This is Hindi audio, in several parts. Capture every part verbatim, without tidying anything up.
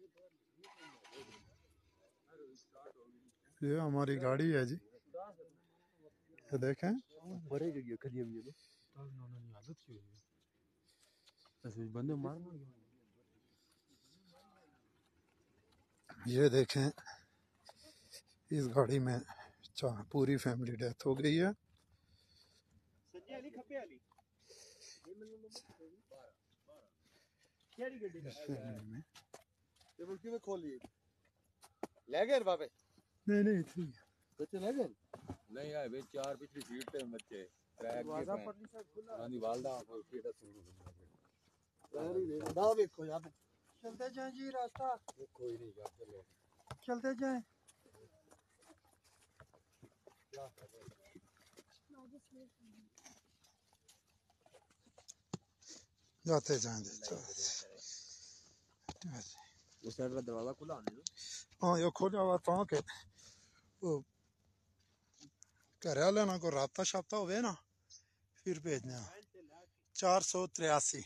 ये हमारी गाड़ी है जी, ये देखें। ये देखें, इस गाड़ी में पूरी फैमिली डेथ हो गई है। नहीं नहीं थी बच्चे ले गए नहीं आए वे चार पिछली सीट पे बच्चे ट्रैक के हां दी वालदा और सीटा सुन दा देखो यहां पे चलते जाएं जी, रास्ता कोई नहीं यार, चलो चलते जाएं। जाते जाएं उस साइड का दरवाजा खुला है। हाँ ये खोला हुआ था कि वो घर वाले ना को राबता शाबता हुए ना फिर भेजना। चार सौ तिरासी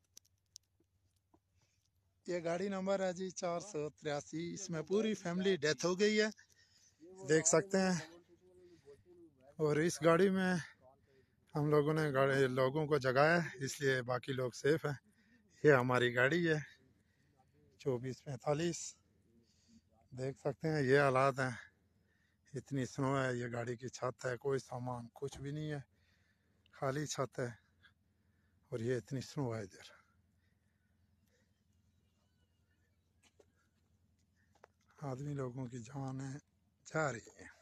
ये गाड़ी नंबर है जी, चार सौ तिरासी। इसमें पूरी फैमिली डेथ हो गई है, देख सकते हैं। और इस गाड़ी में हम लोगों ने गाड़ी लोगों को जगाया इसलिए बाकी लोग सेफ हैं। ये हमारी गाड़ी है चौबीस पैंतालीस, देख सकते हैं ये हालात हैं। इतनी स्नो है, ये गाड़ी की छत है, कोई सामान कुछ भी नहीं है, खाली छत है। और ये इतनी स्नो है इधर। आदमी लोगों की जान है जा रही है।